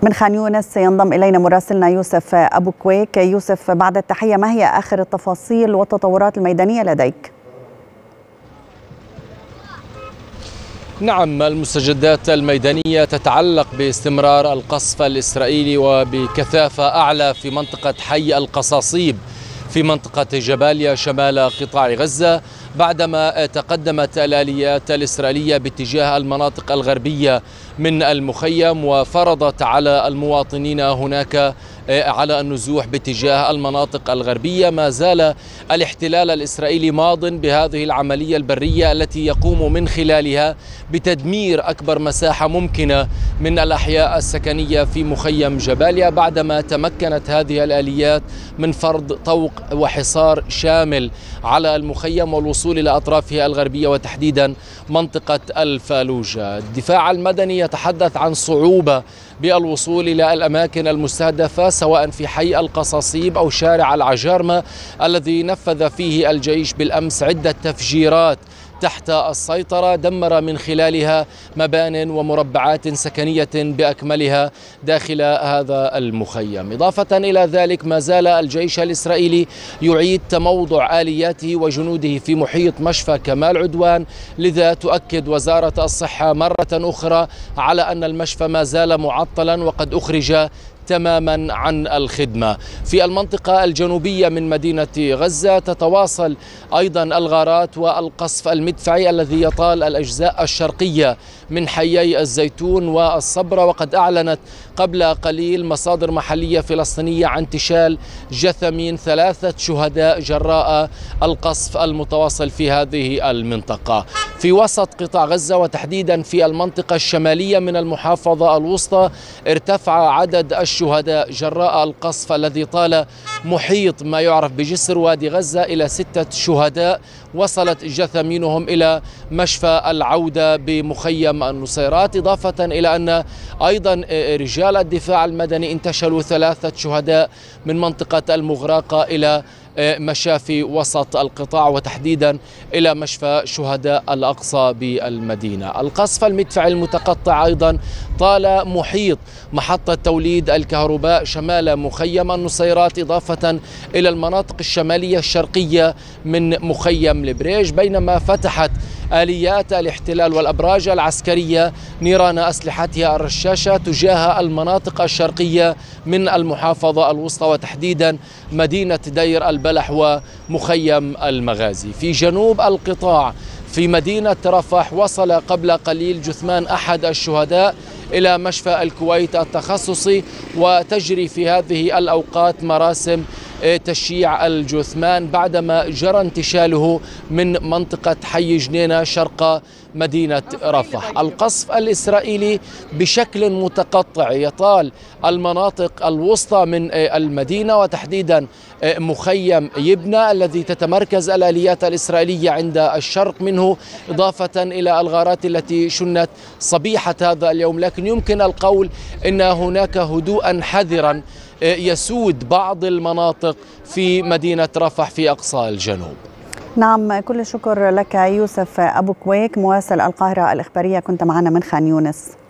من خان يونس ينضم إلينا مراسلنا يوسف أبو كويك. يوسف، بعد التحية، ما هي آخر التفاصيل والتطورات الميدانية لديك؟ نعم، المستجدات الميدانية تتعلق باستمرار القصف الإسرائيلي وبكثافة أعلى في منطقة حي القصاصيب في منطقة جباليا شمال قطاع غزة، بعدما تقدمت الآليات الإسرائيلية باتجاه المناطق الغربية من المخيم وفرضت على المواطنين هناك على النزوح باتجاه المناطق الغربية. ما زال الاحتلال الإسرائيلي ماض بهذه العملية البرية التي يقوم من خلالها بتدمير أكبر مساحة ممكنة من الأحياء السكنية في مخيم جباليا، بعدما تمكنت هذه الآليات من فرض طوق وحصار شامل على المخيم والوصول إلى أطرافها الغربية وتحديدا منطقة الفالوجة. الدفاع المدني يتحدث عن صعوبة بالوصول إلى الأماكن المستهدفة سواء في حي القصاصيب أو شارع العجارمة الذي نفذ فيه الجيش بالأمس عدة تفجيرات تحت السيطرة، دمر من خلالها مبان ومربعات سكنية بأكملها داخل هذا المخيم. إضافة إلى ذلك، ما زال الجيش الإسرائيلي يعيد تموضع آلياته وجنوده في محيط مشفى كمال عدوان، لذا تؤكد وزارة الصحة مرة أخرى على أن المشفى ما زال معطلا وقد أخرج تماما عن الخدمة. في المنطقة الجنوبية من مدينة غزة تتواصل أيضا الغارات والقصف المدفعي الذي يطال الأجزاء الشرقية من حيي الزيتون والصبرة، وقد أعلنت قبل قليل مصادر محلية فلسطينية عن انتشال جثمين 3 شهداء جراء القصف المتواصل في هذه المنطقة. في وسط قطاع غزة وتحديدا في المنطقة الشمالية من المحافظة الوسطى ارتفع عدد الشهداء جراء القصف الذي طال محيط ما يعرف بجسر وادي غزة إلى 6 شهداء وصلت جثامينهم إلى مشفى العودة بمخيم النصيرات، إضافة إلى أن أيضا رجال الدفاع المدني انتشلوا 3 شهداء من منطقة المغراقة إلى مشافي وسط القطاع وتحديدا إلى مشفى شهداء الأقصى بالمدينة. القصف المدفعي المتقطع أيضا طال محيط محطة توليد الكهرباء شمال مخيم النصيرات، إضافة إلى المناطق الشمالية الشرقية من مخيم البريج، بينما فتحت آليات الاحتلال والأبراج العسكرية نيران أسلحتها الرشاشة تجاه المناطق الشرقية من المحافظة الوسطى وتحديدا مدينة دير البلح ومخيم المغازي. في جنوب القطاع في مدينة رفح وصل قبل قليل جثمان أحد الشهداء إلى مشفى الكويت التخصصي، وتجري في هذه الأوقات مراسم تشييع الجثمان بعدما جرى انتشاله من منطقة حي جنينة شرق مدينة رفح. القصف الإسرائيلي بشكل متقطع يطال المناطق الوسطى من المدينة وتحديدا مخيم يبنى الذي تتمركز الآليات الإسرائيلية عند الشرق منه، إضافة إلى الغارات التي شنت صبيحة هذا اليوم. لكن يمكن القول أن هناك هدوءا حذرا يسود بعض المناطق في مدينة رفح في أقصى الجنوب. نعم، كل الشكر لك يوسف أبو كويك، مراسل القاهرة الإخبارية، كنت معنا من خان يونس.